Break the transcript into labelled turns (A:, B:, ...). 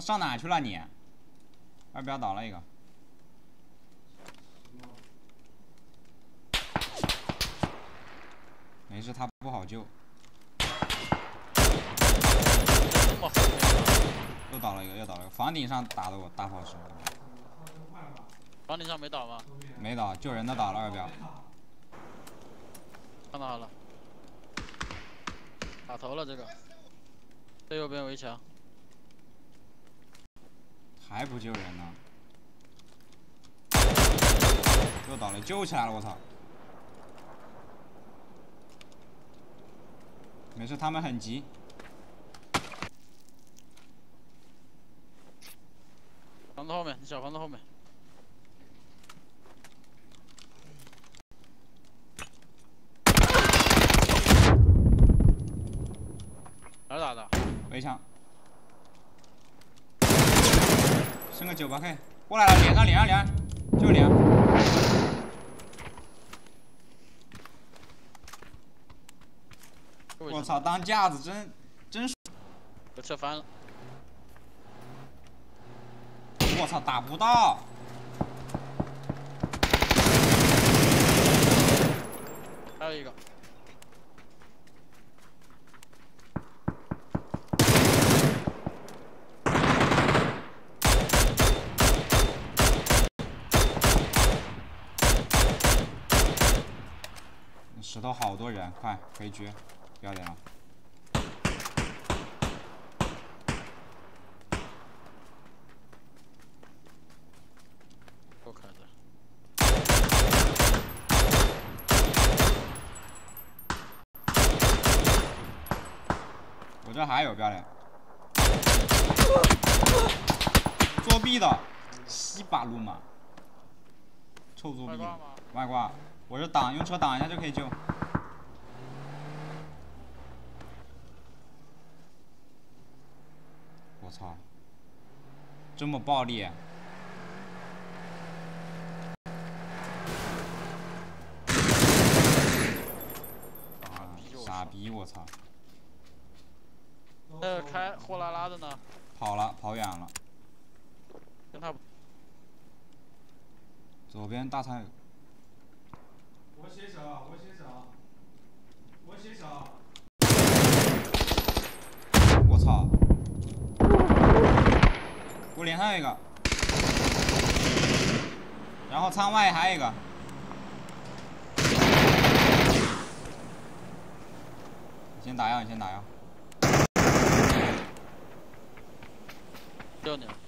A: 上哪去了你？二标倒了一个。没事，他不好救。又倒了一个，又倒了一个。房顶上打的我大炮手。
B: 房顶上没倒吗？
A: 没倒，救人的倒了二标。
B: 看到了，打头了这个。最右边围墙。
A: 还不救人呢？又倒了，救起来了！我操！没事，他们很急。
B: 房子后面，小房子后面。哪儿打的？
A: 围墙。升个98K， 过来了，脸上，就脸。我操，当架子真。
B: 我撤翻了。
A: 我操，打不到。
B: 还有一个。
A: 石头好多人，快可以狙，不要脸了。
B: 够可的。
A: 我这还有，不要脸。作弊的，西巴路嘛，臭作弊。外挂，我是挡，用车挡一下就可以救。我操，这么暴力！啊，傻逼！我操！
B: 开货拉拉的呢？
A: 跑了，跑远了。
B: 跟他。
A: 左边大菜。
C: 我写手。
A: 我操！我脸上有一个，然后舱外还有一个。你先打药。
B: 救你了。